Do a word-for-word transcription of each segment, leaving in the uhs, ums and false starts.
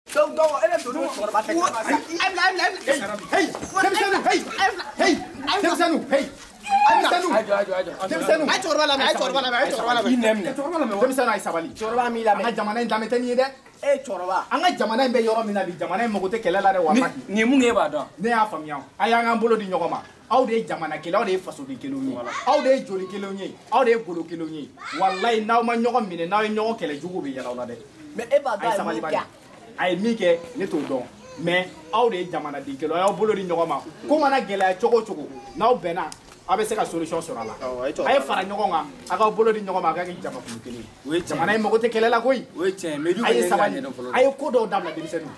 Donc, donc, elle est donnée sur la tête. Hey, Demsanu, hey, hey, Demsanu, hey. Demsanu, Demsanu. Ay chorba la, ay chorba la, ay chorba la. Demsanu ay sabali. Chorba mi la. Anga jamana indame tani de. Eh chorba. Anga jamana imbe yoro mina bi jamana mogote kelela re wa maki. Ni mu nge ba don. Ne ya famiya. Ay anga mbolo di nyogoma. Aw de jamana kele, aw de faso di kelo ni. Aw de joli kelo ni. Aw de golo kelo ni. Wallahi naw ma nyogom mine, naw nyogom kele jugu bi yala ona de. Mais e ba da sabali ba. Ay mi ke ne to don. Mais aw de jamana di kelo, aw bolo di nyogoma. Ko mana gela chogo chogo. Naw bena abe se ka solution sur la. Ay fara nyogoma. Aga bolo di nyogoma aga ki jama fu kele. Oui, jamana mo gote kele la koy. Oui, tiens, mais du ko ay ko do dabla de bisenu.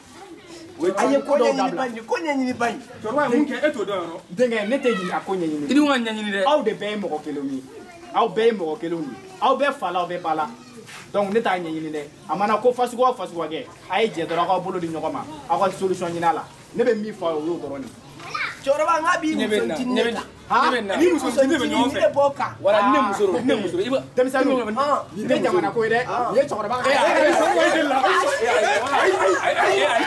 Aye ko do dabla. Ko nyanyi ni bañ. Torwa mun ke eto do ro. Denga ne te ni akonya ni. Idi wan nyanyi ni de. Aw de be mo ko kelo ni. Aw be mo ko kelo ni. Aw be fala aw be bala. Donc ne ta nyanyi ni de. Amana ko fasugo fasugo ge. Aye je do ko bolo di nyogoma. Ako solution nyina la. Ne be mi fa o do ro ni. Chorba ngabi ni tinne. Ha? Ni muso tinne be nyofe. Ni boka. Wala ni muso ni muso. Iba Demsanu. Ah, ni be jamana ko ide. Ye chorba. Ay ay so ko ide la. Ay ay ay ay.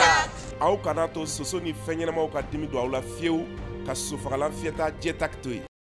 Aw kana to soso ni fɛn ɲɛnamaw ka dimi don aw la fiyewu ka sosofagalan fiyɛta Jetac to yen.